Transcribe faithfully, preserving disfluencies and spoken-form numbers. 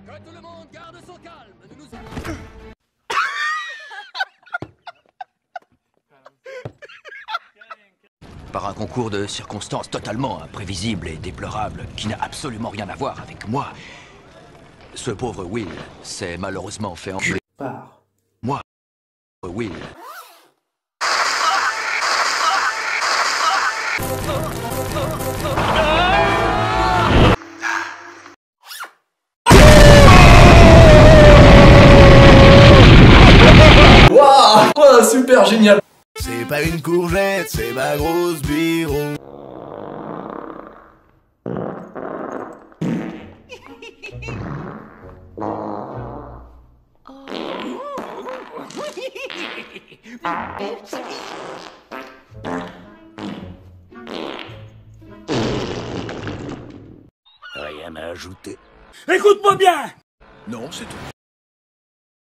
Que tout le monde garde son calme, nous nous allons... Par un concours de circonstances totalement imprévisible et déplorable qui n'a absolument rien à voir avec moi, ce pauvre Will s'est malheureusement fait enculer par moi. Will. Waouh, oh, super génial. C'est pas une courgette, c'est ma grosse biro. Rien à ajouter. Écoute-moi bien! Non, c'est tout.